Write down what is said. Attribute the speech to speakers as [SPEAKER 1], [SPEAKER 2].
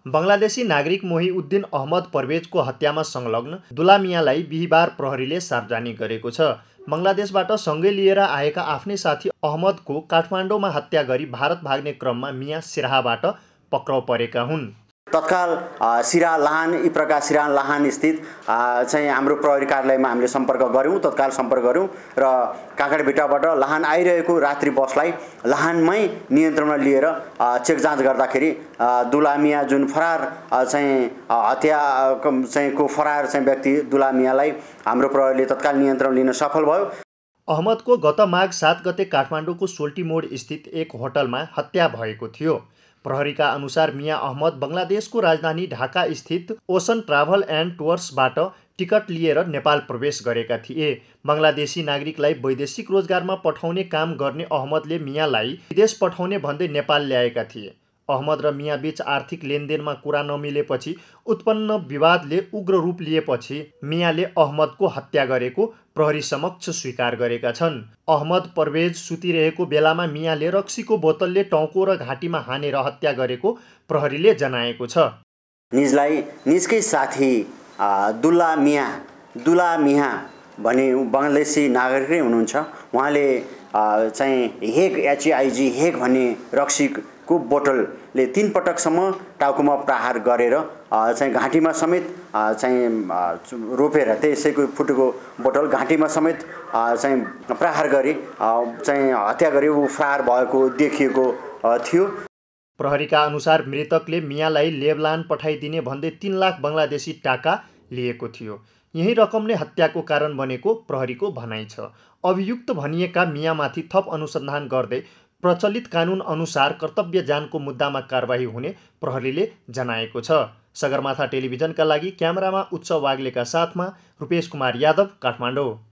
[SPEAKER 1] बङ्गलादेशी नागरिक मोहिउद्दिन अहमद परवेजको हत्यामा संलग्न दुला मियालाई बिहिबार प्रहरीले सार्वजनिक गरेको छ। बङ्गलादेशबाट सँगै लिएर आएका आफ्नै साथी अहमदको काठमाडौँमा हत्या गरी भारत भाग्ने क्रममा मिया सिराहाबाट पक्राउ परेका हुन्।
[SPEAKER 2] तत्काल सिराहा लाहान इप्रका सिराहा लाहान स्थित चाहिँ हाम्रो प्रहरी कार्यालयमा हामीले सम्पर्क गऱ्यौँ, तत्काल सम्पर्क गऱ्यौँ र काँक्रेभिट्टाबाट लाहान आइरहेको रात्रि बसलाई लाहानमै नियन्त्रणमा लिएर चेक जाँच गर्दाखेरि दुला मिया जुन फरार चाहिँ हत्या चाहिँ को फरार चाहिँ व्यक्ति दुला मियालाई हाम्रो प्रहरीले तत्काल नियन्त्रण लिन सफल भयो।
[SPEAKER 1] अहमदको गत माघ 7 गते काठमाडौँको सोल्टी मोड स्थित एक होटलमा हत्या भएको थियो। प्रहरीका अनुसार मिया अहमद बङ्गलादेशको राजधानी ढाका स्थित ओसन ट्राभल एन्ड टुर्सबाट टिकट लिएर नेपाल प्रवेश गरेका थिए। बङ्गलादेशी नागरिकलाई वैदेशिक रोजगारमा पठाउने काम गर्ने अहमदले मियालाई विदेश पठाउने भन्दै नेपाल ल्याएका थिए। अहमद र मिया बीच आर्थिक लेनदेनमा कुरा नमिलेपछि उत्पन्न विवादले उग्र रूप लिएपछि मियाले अहमदको हत्या गरेको प्रहरी समक्ष स्वीकार गरेका छन्। अहमद परवेज सुतिरहेको बेलामा मियाले रक्सीको बोतलले टाउको र घाँटीमा हानेर हत्या गरेको प्रहरीले जनाएको छ।
[SPEAKER 2] निजलाई निजकै साथी दुला मिया भने बङ्गलादेशी नागरिकै हुनुहुन्छ। उहाँले चाहिँ हेग HIG हेग भन्ने रक्सीको बोतलले 3 पटकसम्म टाउकोमा प्रहार गरेर चाहिँ घाँटीमा समेत चाहिँ रोपेर त्यसैको फुटेको बोतल घाँटीमा समेत चाहिँ प्रहार गरी चाहिँ हत्या गरी ऊ फरार भएको देखिएको थियो।
[SPEAKER 1] प्रहरीका अनुसार मृतकले मियालाई लेबनान पठाइदिने भन्दै 3 लाख बङ्गलादेशी टाका लिएको थियो। यही रकमले हत्याको कारण बनेको प्रहरीको भनाइ छ। अभियुक्त भनिएका मियामाथि थप अनुसन्धान गर्दै प्रचलित कानुन अनुसार कर्तव्य जानको मुद्दामा कारबाही हुने प्रहरीले जनाएको छ। सगरमाथा टेलिभिजनका लागि क्यामेरामा उत्सव वाग्लेका साथमा रूपेश कुमार यादव, काठमाडौँ।